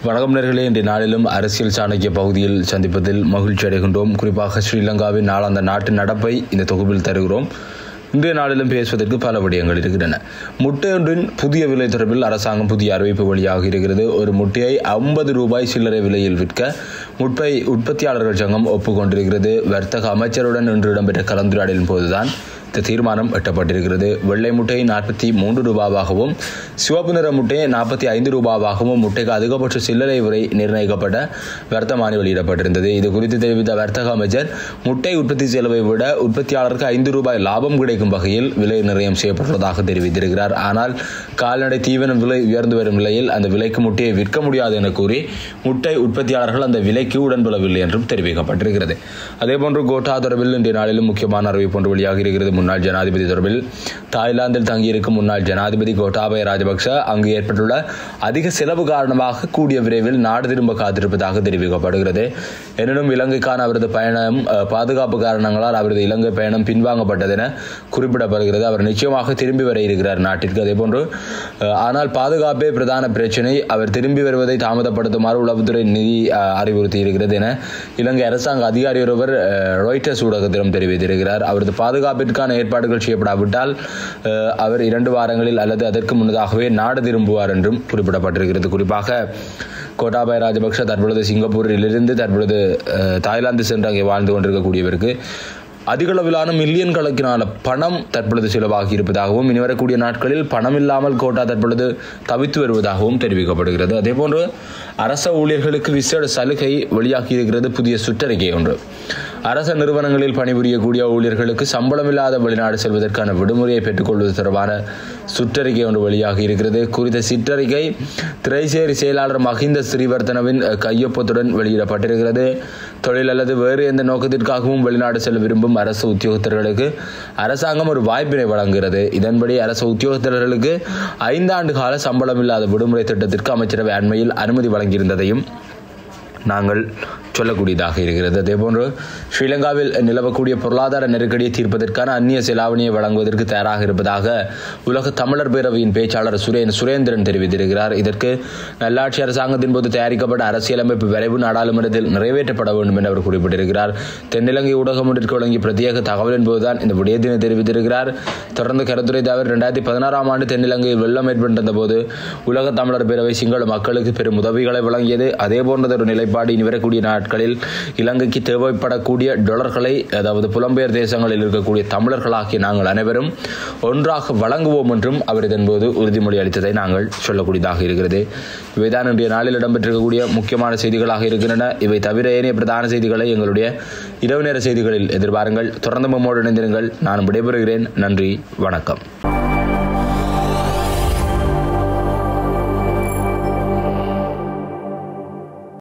வணக்கம் நேயர்களே, இன்றைய நாளிலும் அரசியல் சாணக்கிய பகுதியில் சந்திப்பதில் மகிழ்ச்சி அடைகின்றோம். குறிப்பாக ஸ்ரீலங்காவின் நாளாந்த நாட்டு நடப்பை இந்த தொகுப்பில் தருகிறோம். இன்றைய நாளிலும் பேசுவதற்கு பல விடயங்கள் இருக்கின்றன. முட்டையொன்றின் புதிய விலை தொடர்பில் அரசாங்கம் புதிய அறிவிப்பு வழியாக இருக்கிறது. ஒரு முட்டையை 50 ரூபாய் சில்லறை விலையில் விற்க முட்டை உற்பத்தியாளர்கள் சங்கம் ஒப்புக்கொண்டிருக்கிறது. வர்த்தக அமைச்சருடன் இன்று இடம்பெற்ற கலந்துரையாடலின் போதுதான் இந்த தீர்மானம் எட்டப்பட்டிருக்கிறது. வெள்ளை முட்டை 43 ரூபாவாகவும் சிவப்பு நிற முட்டை 45 ரூபாவாகவும் முட்டைக்கு அதிகபட்ச சில்லறை விலை நிர்ணயிக்கப்பட்ட வர்த்தமானி வெளியிடப்பட்டிருந்தது. இது குறித்து தெரிவித்த வர்த்தக அமைச்சர், முட்டை உற்பத்தி செலவை விட உற்பத்தியாளருக்கு 5 ரூபாய் லாபம் கிடைக்கும் வகையில் விலை நிர்ணயம் செய்யப்பட்டுள்ளதாக தெரிவித்திருக்கிறார். ஆனால் கால்நடை தீவன விலை உயர்ந்து வரும் நிலையில் அந்த விலைக்கு முட்டையை விற்க முடியாது என கூறி முட்டை உற்பத்தியாளர்கள் அந்த விலைக்கு உடன்படவில்லை என்றும் தெரிவிக்கப்பட்டிருக்கிறது. அதேபோன்று கோட்டா தொடர்பில் இன்றைய நாளிலும் முக்கியமான அறிவிப்பு ஒன்று வெளியாக இருக்கிறது. முன்னாள் ஜனாதிபதி தொடர்பில் தாய்லாந்தில் தங்கியிருக்கும் முன்னாள் ஜனாதிபதி கோட்டாபய ராஜபக்ஷ அங்கு ஏற்பட்டுள்ள அதிக செலவு காரணமாக கூடிய விரைவில் நாடு திரும்ப காத்திருப்பதாக தெரிவிக்கப்படுகிறது. எனினும் இலங்கைக்கான அவரது பயணம் பாதுகாப்பு காரணங்களால் அவரது இலங்கை பயணம் பின்வாங்கப்பட்டது என குறிப்பிடப்படுகிறது. அவர் நிச்சயமாக திரும்பி வர இருக்கிறார் நாட்டிற்கு. அதேபோன்று ஆனால் பாதுகாப்பே பிரதான பிரச்சினை, அவர் திரும்பி வருவதை தாமதப்படுத்துமாறு உளவுத்துறை நிதி அறிவுறுத்தி இருக்கிறது என இலங்கை அரசாங்க அதிகாரி ஒருவர் ராய்ட்டர்ஸ் ஊடகத்திடம் தெரிவித்திருக்கிறார். அவரது பாதுகாப்பிற்கான ஏற்பாடுகள் செய்யப்படாவிட்டால் அவர் 2 வாரங்களில் அல்லது அதற்கு முன்னதாகவே நாடு திரும்புவார் என்றும் குறிப்பிடப்பட்டிருக்கிறது. குறிப்பாக கோட்டாபய ராஜபக்ஷ தற்பொழுது சிங்கப்பூரில் இருந்து தற்பொழுது தாய்லாந்து சென்று அங்கே வாழ்ந்து கொண்டிருக்கக்கூடியவருக்கு அதிகளவிலான மில்லியன் கணக்கிலான பணம் தற்பொழுது செலவாகி இருப்பதாகவும் இனி வரக்கூடிய நாட்களில் பணம் இல்லாமல் கோட்டா தற்பொழுது தவித்து வருவதாகவும் தெரிவிக்கப்படுகிறது. அதேபோன்று அரச ஊழியர்களுக்கு விசேட சலுகை வெளியாகி இருக்கிறது புதிய சுற்றறிக்கை ஒன்று. அரச நிறுவனங்களில் பணிபுரியக்கூடிய ஊழியர்களுக்கு சம்பளமில்லாத வெளிநாடு செல்வதற்கான விடுமுறையை பெற்றுக்கொள்வது தொடர்பான சுற்றறிக்கை ஒன்று வெளியாகி இருக்கிறது. குறித்த சிற்றறிக்கை திரைசேரி செயலாளர் மஹிந்த ஸ்ரீவர்தனவின் கையொப்பத்துடன் வெளியிடப்பட்டிருக்கிறது. தொழில் அல்லது வேறு எந்த நோக்கத்திற்காகவும் வெளிநாடு செல்ல விரும்பும் அரசு உத்தியோகத்தர்களுக்கு அரசாங்கம் ஒரு வாய்ப்பினை வழங்குகிறது. இதன்படி அரசு உத்தியோகத்தர்களுக்கு 5 ஆண்டு கால சம்பளமில்லாத விடுமுறை திட்டத்திற்கு அமைச்சரவை அண்மையில் அனுமதி வழங்கியிருந்ததையும் நாங்கள் சொல்லக்கூடியதாக இருக்கிறது. அதேபோன்று ஸ்ரீலங்காவில் நிலவக்கூடிய பொருளாதார நெருக்கடியை தீர்ப்பதற்கான அந்நிய செலாவணியை வழங்குவதற்கு தயாராக இருப்பதாக உலக தமிழர் பேரவையின் பேச்சாளர் சுரேந்திரன் தெரிவித்திருக்கிறார். இதற்கு நல்லாட்சி அரசாங்கத்தின் போது தயாரிக்கப்பட்ட அரசியலமைப்பு விரைவு நாடாளுமன்றத்தில் நிறைவேற்றப்பட வேண்டும் என்று அவர் குறிப்பிட்டிருக்கிறார். தென்னிலங்கை ஊடகம் ஒன்றிற்கு வழங்கிய பிரத்யேக தகவலின் போதுதான் இந்த விடயத்தினை தெரிவித்திருக்கிறார். தொடர்ந்து கருத்துரை தவிர 2016ஆம் ஆண்டு தென்னிலங்கையில் வெள்ளம் ஏற்பட்டிருந்த போது உலக தமிழர் பேரவை சிங்கள மக்களுக்கு பெரும் உதவிகளை வழங்கியது. அதேபோன்ற ஒரு நிலைப்பாடு இனி வரக்கூடிய நாட்களில் இலங்கைக்கு தேவைப்படக்கூடிய டாலர்களை, அதாவது புலம்பெயர் தேசங்களில் இருக்கக்கூடிய தமிழர்களாகிய நாங்கள் அனைவரும் ஒன்றாக வழங்குவோம் என்றும் அவர் இதன்போது உறுதிமொழி அளித்ததை நாங்கள் சொல்லக்கூடியதாக இருக்கிறது. இவைதான் இன்றைய நாளில் இடம்பெற்றிருக்கக்கூடிய முக்கியமான செய்திகளாக இருக்கின்றன. இவை தவிர ஏனைய பிரதான செய்திகளை எங்களுடைய இரவு நேர செய்திகளில் எதிர்பாருங்கள். தொடர்ந்து நம்மோடு இணைந்திருங்கள். நான் விடைபெறுகிறேன். நன்றி, வணக்கம்.